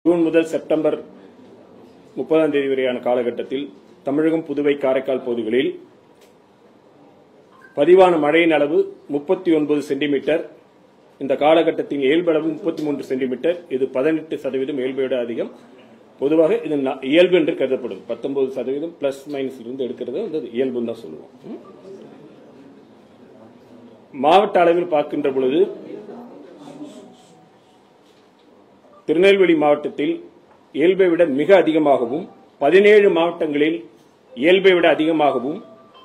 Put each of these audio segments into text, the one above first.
June முதல் September 30ஆம் தேதி வரையான காலகட்டத்தில் தமிழகம், புதுவை, காரைக்கால் பகுதிகளில் பதிவான மழையின் அளவு 39 சென்டிமீட்டர். இந்த காலகட்டத்தின் இயல்பளவு 33 சென்டிமீட்டர். இது 18% இயல்பை விட அதிகம். பொதுவாக இது இயல்பு என்று கருதப்படும். 19% பிளஸ் மைனஸ் இருந்து எடுக்கிறது இயல்புன்னு தான் சொல்லுவோம். மாவட்ட அளவில் பார்க்கின்ற பொழுது திருநெல்வேலி மாவட்டத்தில் இயல்பை விட மிக அதிகமாகவும், 17 மாவட்டங்களில் இயல்பை விட அதிகமாகவும்,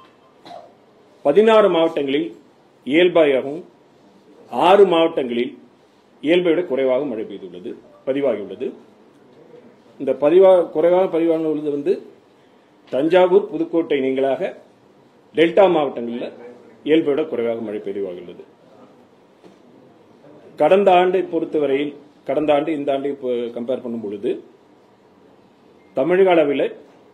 16 மாவட்டங்களில் இயல்பாகவும், 6 மாவட்டங்களில் இயல்பை விட குறைவாக மழை பெய்துள்ளது, பதிவாகியுள்ளது. இந்த குறைவாக பதிவானது தஞ்சாவூர், புதுக்கோட்டை நீங்களாக டெல்டா மாவட்டங்களில் இயல்பை விட குறைவாக மழை பதிவாகியுள்ளது. கடந்த ஆண்டை பொறுத்தவரையில் கடந்த ஆண்டு இந்த ஆண்டை கம்பேர் பண்ணும் பொழுது தமிழக அளவில்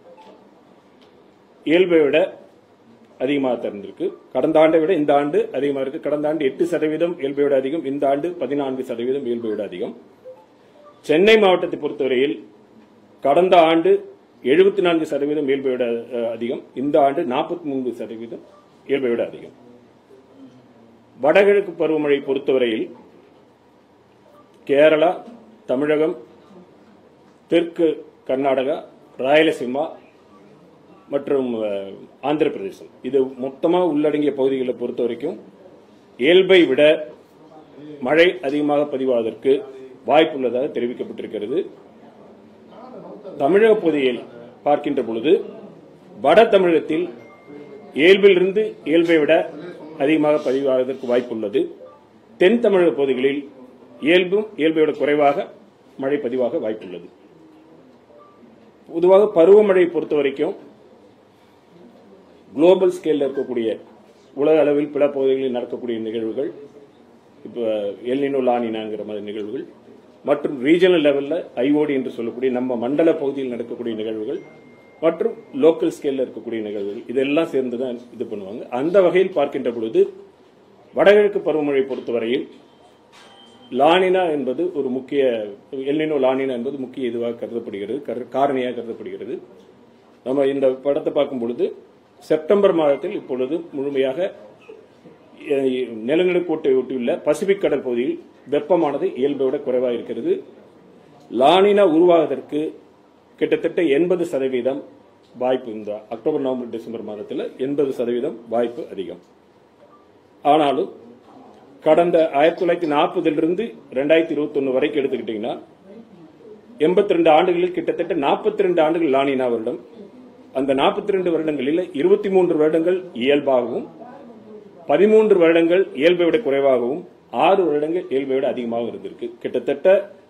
இயல்பை விட அதிகமாக திறந்திருக்கு. கடந்த ஆண்டை விட இந்த ஆண்டு அதிகமாக இருக்கு. கடந்த ஆண்டு 8% இயல்பை விட அதிகம், இந்த ஆண்டு 14% இயல்பை விட அதிகம். சென்னை மாவட்டத்தை பொறுத்தவரையில் கடந்த ஆண்டு 74% இயல்பை விட அதிகம், இந்த ஆண்டு 43% இயல்பை விட அதிகம். வடகிழக்கு பருவமழை பொறுத்தவரையில் கேரளா, தமிழகம், தெற்கு கர்நாடகா, ராயலசீமா மற்றும் ஆந்திர பிரதேசம் இது மொத்தமாக உள்ளடங்கிய பகுதிகளை பொறுத்த வரைக்கும் இயல்பை விட மழை அதிகமாக பதிவாவதற்கு வாய்ப்புள்ளதாக தெரிவிக்கப்பட்டிருக்கிறது. தமிழக பகுதியில் பார்க்கின்ற பொழுது வட தமிழகத்தில் இயல்பிலிருந்து இயல்பை விட அதிகமாக பதிவாவதற்கு வாய்ப்புள்ளது. தென் தமிழக பகுதிகளில் இயல்பும் இயல்பை விட குறைவாக மழை பதிவாக வாய்ப்புள்ளது. பொதுவாக பருவமழை பொறுத்த வரைக்கும் குளோபல் ஸ்கேலில் இருக்கக்கூடிய உலக அளவில் பிற பகுதிகளில் நடக்கக்கூடிய நிகழ்வுகள், இப்போ எல்னினோ லானினாங்கிற மாதிரி நிகழ்வுகள், மற்றும் ரீஜனல் லெவலில் ஐஓடி என்று சொல்லக்கூடிய நம்ம மண்டல பகுதியில் நடக்கக்கூடிய நிகழ்வுகள், மற்றும் லோக்கல் ஸ்கேலில் இருக்கக்கூடிய நிகழ்வுகள், இதெல்லாம் சேர்ந்துதான் இது பண்ணுவாங்க. அந்த வகையில் பார்க்கின்ற பொழுது வடகிழக்கு பருவமழை பொறுத்தவரையில் லானினா என்பது ஒரு முக்கிய, எல்னினோ லானினா என்பது முக்கிய இதுவாக கருதப்படுகிறது, காரணியாக கருதப்படுகிறது. நம்ம இந்த படத்தை பார்க்கும் பொழுது செப்டம்பர் மாதத்தில் இப்பொழுது முழுமையாக நிலநடுக்கோட்டை ஒட்டியுள்ள பசிபிக் கடல் பகுதியில் வெப்பமானது இயல்பை விட குறைவாக இருக்கிறது. லானினா உருவாவதற்கு கிட்டத்தட்ட 80% வாய்ப்பு, இந்த அக்டோபர், நவம்பர், டிசம்பர் மாதத்தில் 80% வாய்ப்பு அதிகம். ஆனாலும் கடந்த 1940 2021 வரைக்கும் எடுத்துக்கிட்டீங்கன்னா 82 ஆண்டுகளில் கிட்டத்தட்ட 42 ஆண்டுகள் லானினா வருடம். அந்த 42 வருடங்களில் 23 வருடங்கள் இயல்பாகவும், 13 வருடங்கள் இயல்பை விட குறைவாகவும், 6 வருடங்கள் இயல்பை விட அதிகமாக இருந்திருக்கு. கிட்டத்தட்ட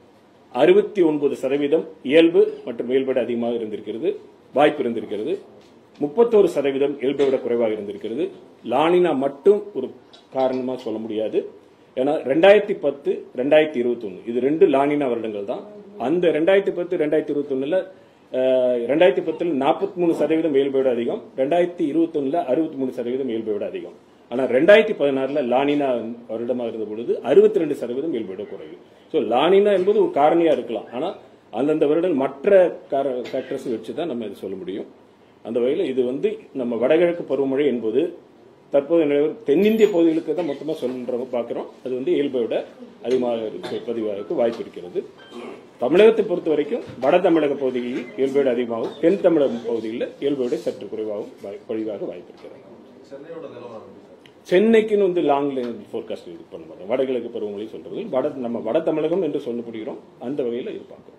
69% இயல்பு மற்றும் இயல்பை விட அதிகமாக இருந்திருக்கிறது, வாய்ப்பு இருந்திருக்கிறது. 31% இயல்பை விட குறைவாக இருந்திருக்கிறது. லானினா மட்டும் ஒரு காரணமா சொல்ல முடியாது. ஏன்னா 2010, 2021 இது 2 லானினா வருடங்கள் தான். அந்த 2010, 2021 2010 43% இயல்பை விட அதிகம், 2021 63% இயல்பை விட அதிகம். ஆனா 2016 லானினா வருடமாக இருந்த பொழுது 62% இயல்பை விட குறைவு. சோ லானினா என்பது ஒரு காரணியா இருக்கலாம், ஆனா அந்தந்த வருடம் மற்ற ஃபேக்டர்ஸ் வச்சுதான் நம்ம இது சொல்ல முடியும். அந்த வகையில் இது நம்ம வடகிழக்கு பருவமழை என்பது தற்போது தென்னிந்திய பகுதிகளுக்கு தான் மொத்தமாக சொல்ற பார்க்கிறோம். அது இயல்பை விட அதிகமாக பதிவாக வாய்ப்பு இருக்கிறது. தமிழகத்தை பொறுத்த வரைக்கும் வட தமிழக பகுதிகளில் இயல்பை விட அதிகமாகவும், தென் தமிழக பகுதியில் இயல்பை விட சற்று குறைவாகவும் பதிவாக வாய்ப்பு இருக்கிறது. சென்னைக்குன்னு லாங் போர்காஸ்ட் இது பண்ண மாட்டோம். வடகிழக்கு பருவமழை சொல்றது நம்ம வட தமிழகம் என்று சொல்லப்படுகிறோம். அந்த வகையில் இது பார்க்கிறோம்.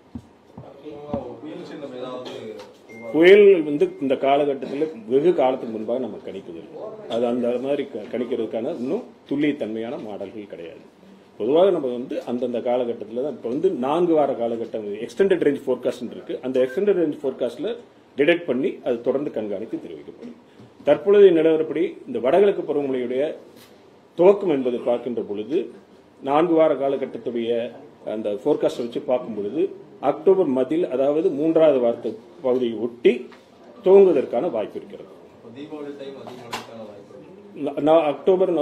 புயல் இந்த காலகட்டத்தில் வெகு காலத்துக்கு முன்பாக நம்ம கணிக்குது. அது அந்த மாதிரி கணிக்கிறதுக்கான இன்னும் துல்லியத்தன்மையான மாடல்கள் கிடையாது. பொதுவாக நம்ம அந்தந்த காலகட்டத்தில் தான் இப்போ 4 வார காலகட்டம் எக்ஸ்டெண்டட் ரேஞ்ச் போர்காஸ்ட் இருக்கு. அந்த எக்ஸ்டெண்டட் ரேஞ்ச் போர்காஸ்ட்ல டிடெக்ட் பண்ணி அது தொடர்ந்து கண்காணித்து தெரிவிக்கப்படும். தற்பொழுதைய நிலவரப்படி இந்த வடகிழக்கு பருவமழையுடைய துவக்கம் என்பதை பார்க்கின்ற பொழுது 4 வார காலகட்டத்துடைய அந்த போர்காஸ்ட் வச்சு பார்க்கும் பொழுது அக்டோபர் மத்தியில், அதாவது 3வது வாரத்து பகுதியை ஒட்டி துவங்குவதற்கான வாய்ப்பு இருக்கிறது. அக்டோபர்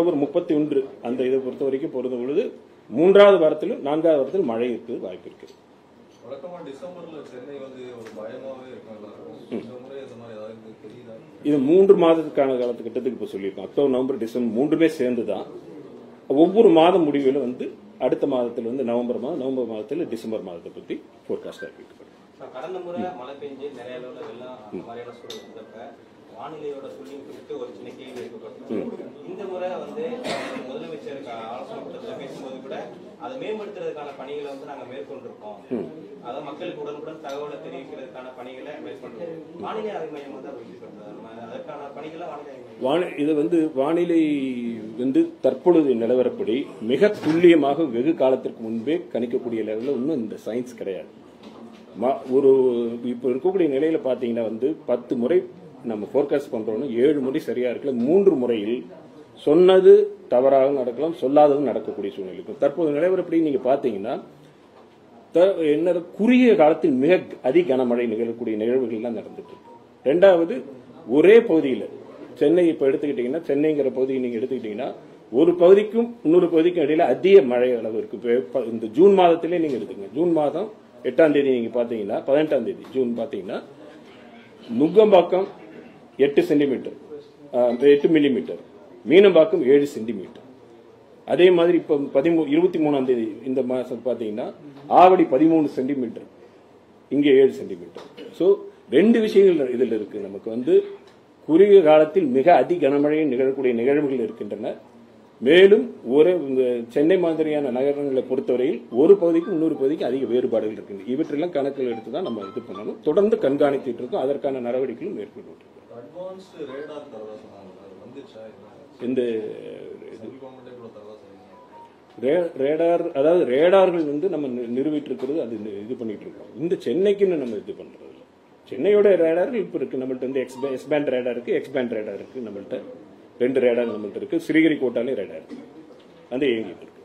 31 அந்த இதை பொறுத்த வரைக்கும் பொறுத்த பொழுது 3வது வாரத்திலும் 4வது வாரத்திலும் மழை இருக்குது, வாய்ப்பு இருக்குது. இது 3 மாதத்துக்கான காலத்துக்கிட்டத்துக்கு இப்ப சொல்லியிருக்கோம். அக்டோபர், நவம்பர், டிசம்பர் 3மே சேர்ந்துதான். ஒவ்வொரு மாத முடிவில் அடுத்த மாதத்தில் நவம்பர் மாதத்தில் டிசம்பர் மாதத்தை பத்தி போர்காஸ்ட் அறிவிக்கப்படும். கடந்த முறை மழை பெஞ்சு நிறைய அளவுல வெள்ளம் அந்த மாதிரியான சூழல் இருந்தப்ப வானிலையோட சொல்லியும் குறித்து ஒரு சின்ன கேள்வி எழுப்பப்பட்டது. இந்த முறை முதலமைச்சருக்கு ஆலோசனை கூட்டத்தில் பேசும்போது கூட அதை மேம்படுத்துறதுக்கான பணிகளை நாங்க மேற்கொண்டிருக்கோம். அதாவது மக்களுக்கு உடனுக்குடன் தகவலை தெரிவிக்கிறதுக்கான பணிகளை மேற்கொண்டிருக்கோம். வானிலை ஆய்வு மையம் அதற்கான பணிகளை இது வானிலை தற்பொழுது நிலவரப்படி மிக துல்லியமாக வெகு காலத்திற்கு முன்பே கணிக்கக்கூடிய லெவலில் இன்னும் இந்த சயின்ஸ் கிடையாது. இப்ப இருக்கக்கூடிய நிலையில பாத்தீங்கன்னா 10 முறை நம்ம போர்காஸ்ட் பண்றோம்னு 7 முறை சரியா இருக்கல, 3 முறையில் சொன்னது தவறாக நடக்கலாம், சொல்லாததும் நடக்கக்கூடிய சூழ்நிலை இருக்கும். தற்போது நிலவரப்படி நீங்க பாத்தீங்கன்னா என்ன குறுகிய காலத்தில் மிக அதிக கனமழை நிகழக்கூடிய நிகழ்வுகள் எல்லாம் நடந்துட்டு இருக்கு. ரெண்டாவது, ஒரே பகுதியில் சென்னை இப்ப எடுத்துக்கிட்டீங்கன்னா, சென்னைங்கிற பகுதியை நீங்க எடுத்துக்கிட்டீங்கன்னா ஒரு பகுதிக்கும் இன்னொரு பகுதிக்கும் இடையில அதிக மழை அளவு இருக்கு. இந்த ஜூன் மாதத்திலே நீங்க எடுத்துக்கங்க. ஜூன் மாதம் 8ஆம் தேதி நீங்க பாத்தீங்கன்னா 18ஆம் தேதி ஜூன் பாத்தீங்கன்னா Nungambakkam 8 centimetre 8 millimetre, Meenambakkam 7 centimetre. அதே மாதிரி இப்ப 23ஆம் தேதி இந்த மாசம் பாத்தீங்கன்னா ஆவடி 13 சென்டிமீட்டர், இங்க 7 சென்டிமீட்டர். சோ 2 விஷயங்கள் இதுல இருக்கு. நமக்கு குறுகிய காலத்தில் மிக அதிக கனமழை நிகழக்கூடிய நிகழ்வுகள் இருக்கின்றன. மேலும் சென்னை மாதிரியான நகரங்களை பொறுத்தவரையில் ஒரு பகுதிக்கும் இன்னொரு பகுதிக்கும் அதிக வேறுபாடுகள் இருக்கு. இவற்றெல்லாம் கணக்கில் எடுத்துதான் நம்ம இது பண்ணணும். தொடர்ந்து கண்காணித்துட்டு இருக்கோம். அதற்கான நடவடிக்கைகளும் மேற்கொண்டு இந்த ரேடார், அதாவது ரேடார்கள் நம்ம நிறுவிட்டு இருக்கிறது, அது இது பண்ணிட்டு இருக்கோம். இந்த சென்னைக்குன்னு நம்ம இது பண்றது இல்லை. சென்னையோட ரேடார்கள் இப்ப இருக்கு நம்மள்ட்ட. எஸ் பேண்ட் ரேடார் இருக்கு, எக்ஸ் பேண்ட் ரேடார் இருக்கு நம்மள்ட்ட. 2 ரேடார் நம்மள்ட்ட இருக்கு. ஸ்ரீஹரிகோட்டாலே ரேடார் இருக்கு, அந்த இயங்கிட்டு இருக்கு.